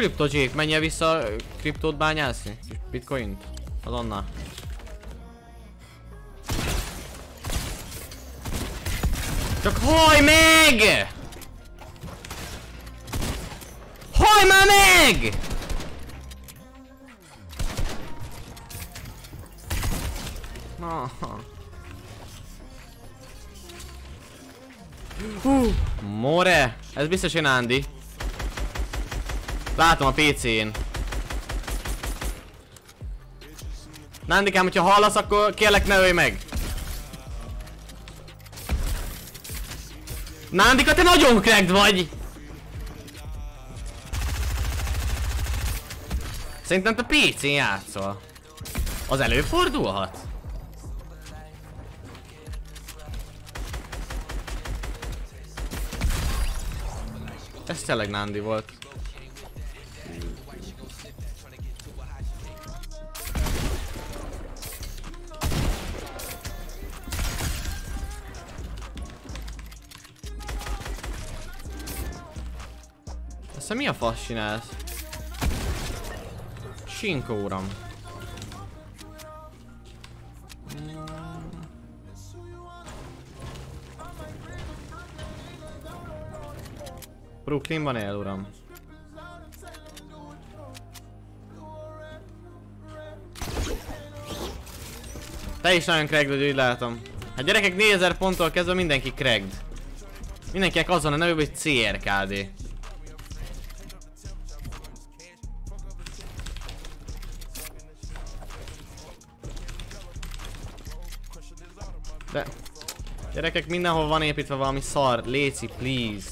kriptojék, menjen vissza kriptót bányászni? Bitcoint? Azonnal. Csak hajj meg! Hajj már meg! More! Ez biztos én Andy. Látom a PC-n. Nándikám, hogyha hallasz, akkor kérlek ne ölj meg! Nándika, te nagyon cracked vagy! Szerintem te PC-n játszol. Az előfordulhat? Ez tényleg Nándi volt. Ezt mi a fasz csinálsz? Sinkó uram. Brooklynban él, uram. Te is nagyon cracked vagy, úgy látom. Hát gyerekek, 4000 ponttól kezdve mindenki cracked. Mindenkinek az van a nevű, hogy CRKD. De gyerekek, mindenhol van építve valami szar, léci, please.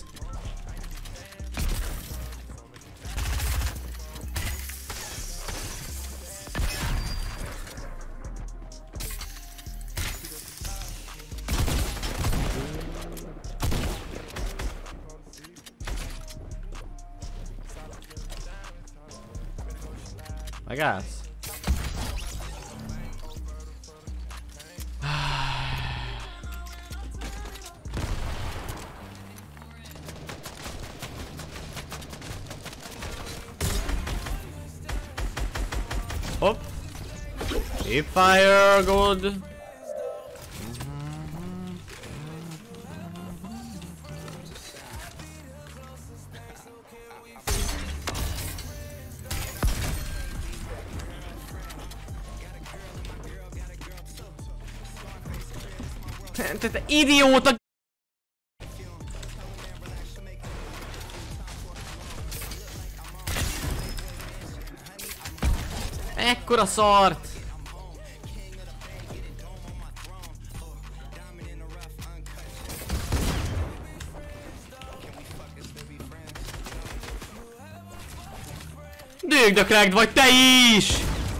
Megállsz? Hopp! Keep fire, good! Te idióta! Ekkora szart! Dögd a cracked vagy te is!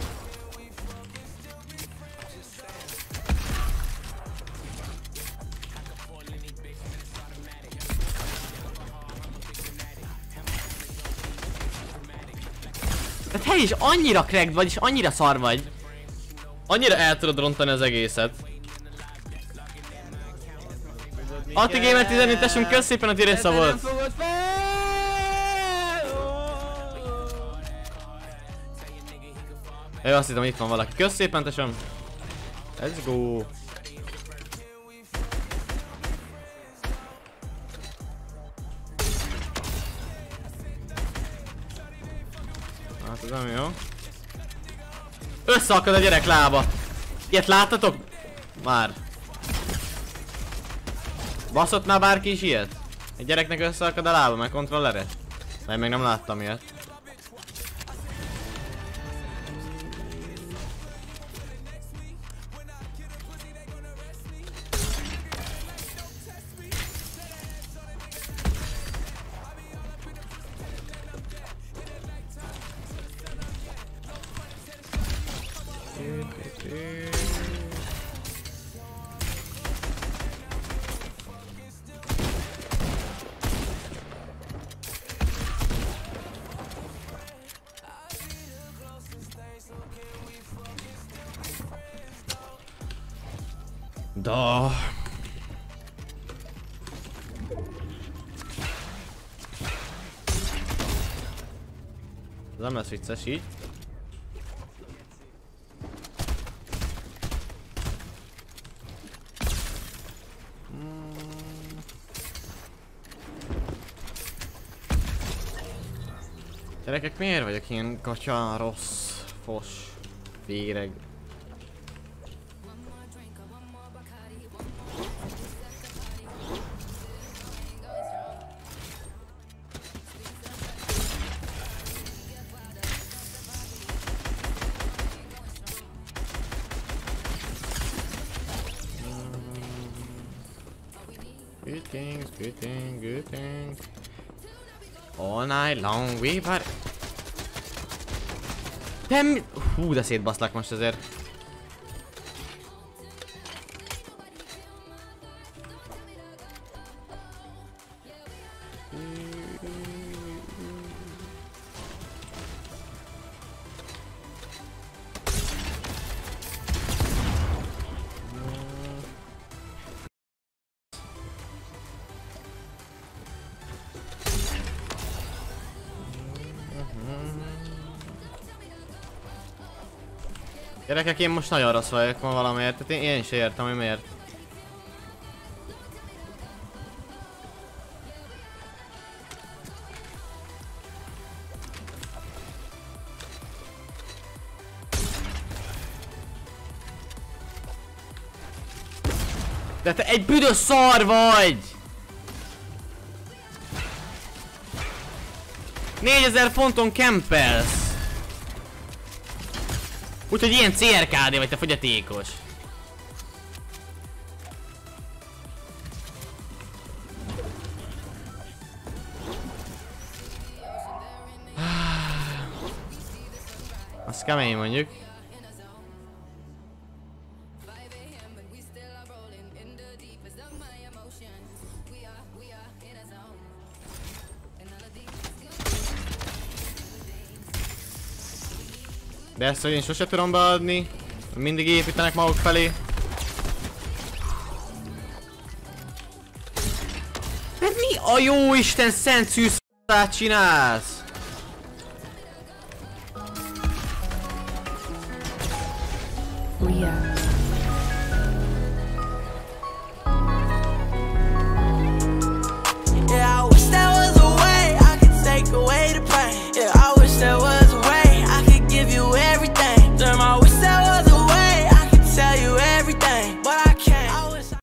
Tehát te is annyira cracked vagy és annyira szar vagy. Annyira el tudod rontani az egészet. Atigamer 14 tesünk, kösz szépen a tirész volt. Jó, azt hittem, itt van valaki. Kösz szépen tesem. Let's go. Hát ez nem jó. Összeakad a gyerek lába. Ilyet láttatok? Már. Baszott már bárki is ilyet? Egy gyereknek összeakad a lába, meg kontrollere? De én még nem láttam ilyet. Da. nem lesz vicces így. Gyerekek, miért vagyok ilyen kacsa, rossz, fos, féreg? Good things, good things, good things. All night long we were... Hú, de szétbaszlak most azért. Gyerekek, én most nagyon rossz vagyok ma valamiért, tehát én is értem, hogy miért. De te egy büdös szar vagy! 4000 fonton kempelsz! Úgyhogy ilyen CRKD vagy, te fogyatékos. Az kemény mondjuk. De ezt, hogy én sose tudom beadni, mindig építenek maguk felé. Hát mi a jó Isten szent szűszát csinálsz? But